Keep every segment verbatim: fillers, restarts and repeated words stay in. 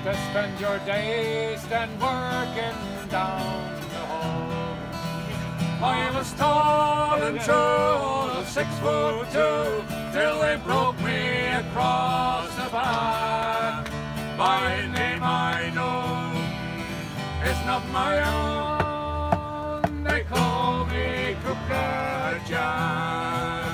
to spend your days then working down the hole. I was tall and true, of six foot two, till they broke me across the back. My name I know is not my own, they call me Crooked Jack.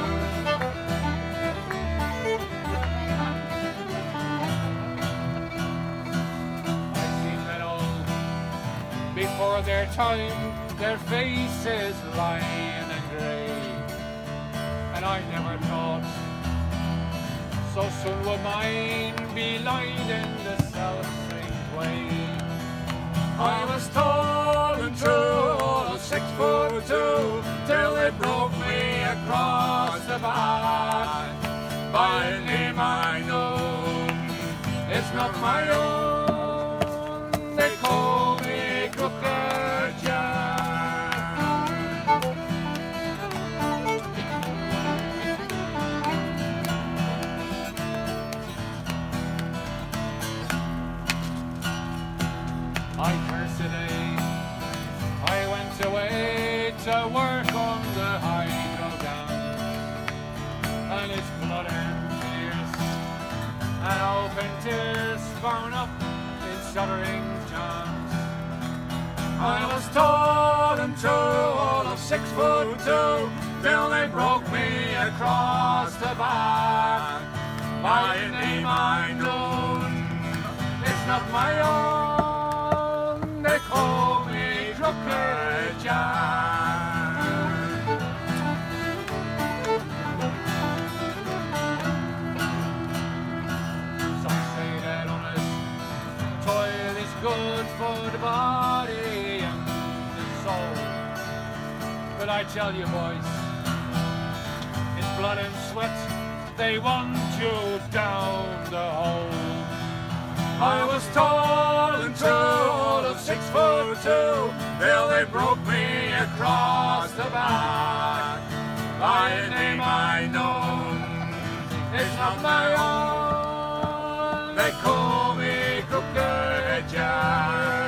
I've seen men old before their time, their faces lined and grey, and I never thought so soon would mine be lined in the self same way. I was tall and true, six foot two, till they broke me across the back. My name I know, it's not my own, they call me Crooked Jack. I cursed the day I went away to work on the hydro dam, and it's blood and tears and open tears bound up in shuddering jams. I was tall and true, all of six foot two, till they broke me across the back. My name I know, it's not my own, they call me Crooked Jack. Some say that honest toil is good for the body and the soul, but I tell you boys, it's blood and sweat, they want you down the hole. I was tall and true, of six foot two, till they broke me across the back. My name I know, it's not my own, they call me Crooked Jack.